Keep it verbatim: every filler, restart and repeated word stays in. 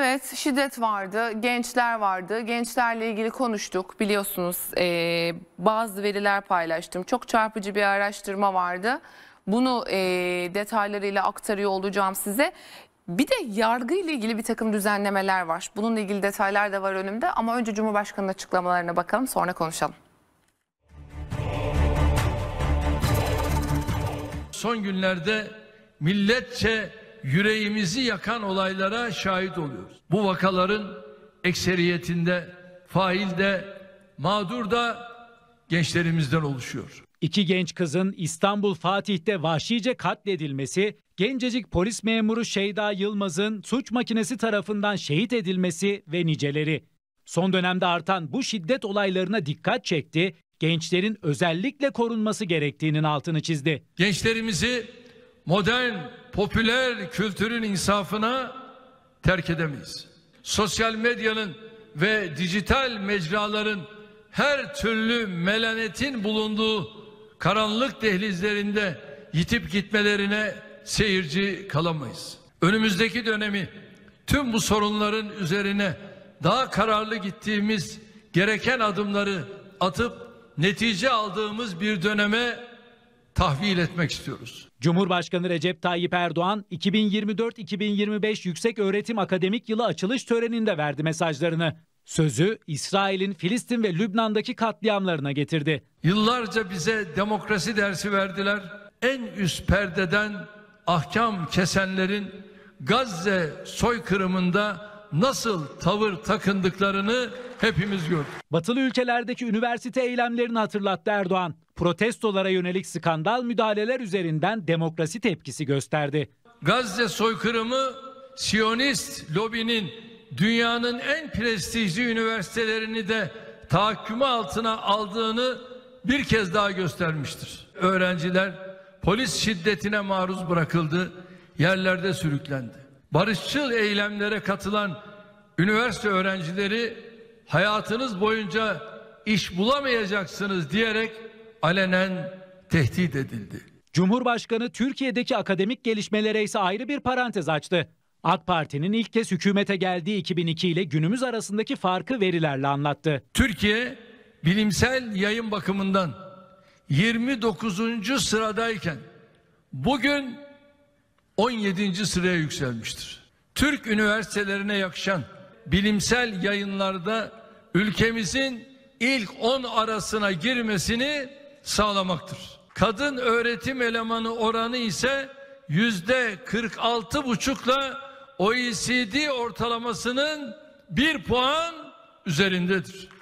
Evet, şiddet vardı, gençler vardı. Gençlerle ilgili konuştuk. Biliyorsunuz e, bazı veriler paylaştım. Çok çarpıcı bir araştırma vardı. Bunu e, detaylarıyla aktarıyor olacağım size. Bir de yargı ile ilgili bir takım düzenlemeler var. Bununla ilgili detaylar da var önümde ama önce Cumhurbaşkanı'nın açıklamalarına bakalım, sonra konuşalım. Son günlerde milletçe yüreğimizi yakan olaylara şahit oluyoruz. Bu vakaların ekseriyetinde fail de mağdur da gençlerimizden oluşuyor. İki genç kızın İstanbul Fatih'te vahşice katledilmesi, gencecik polis memuru Şeyda Yılmaz'ın suç makinesi tarafından şehit edilmesi ve niceleri. Son dönemde artan bu şiddet olaylarına dikkat çekti, gençlerin özellikle korunması gerektiğinin altını çizdi. Gençlerimizi modern, popüler kültürün insafına terk edemeyiz. Sosyal medyanın ve dijital mecraların her türlü melanetin bulunduğu karanlık dehlizlerinde yitip gitmelerine seyirci kalamayız. Önümüzdeki dönemi tüm bu sorunların üzerine daha kararlı gittiğimiz, gereken adımları atıp netice aldığımız bir döneme tahvil etmek istiyoruz. Cumhurbaşkanı Recep Tayyip Erdoğan iki bin yirmi dört iki bin yirmi beş Yükseköğretim Akademik Yılı açılış töreninde verdi mesajlarını. Sözü İsrail'in Filistin ve Lübnan'daki katliamlarına getirdi. Yıllarca bize demokrasi dersi verdiler. En üst perdeden ahkam kesenlerin Gazze soykırımında nasıl tavır takındıklarını hepimiz gördük. Batılı ülkelerdeki üniversite eylemlerini hatırlattı Erdoğan. Protestolara yönelik skandal müdahaleler üzerinden demokrasi tepkisi gösterdi. Gazze soykırımı Siyonist lobinin dünyanın en prestijli üniversitelerini de tahakkümü altına aldığını bir kez daha göstermiştir. Öğrenciler polis şiddetine maruz bırakıldı, yerlerde sürüklendi. Barışçıl eylemlere katılan üniversite öğrencileri hayatınız boyunca iş bulamayacaksınız diyerek alenen tehdit edildi. Cumhurbaşkanı Türkiye'deki akademik gelişmelere ise ayrı bir parantez açtı. AK Parti'nin ilk kez hükümete geldiği iki bin iki ile günümüz arasındaki farkı verilerle anlattı. Türkiye bilimsel yayın bakımından yirmi dokuzuncu sıradayken bugün on yedinci sıraya yükselmiştir. Türk üniversitelerine yakışan bilimsel yayınlarda ülkemizin ilk on arasına girmesini sağlamaktır. Kadın öğretim elemanı oranı ise yüzde kırk altı buçukla O E C D ortalamasının bir puan üzerindedir.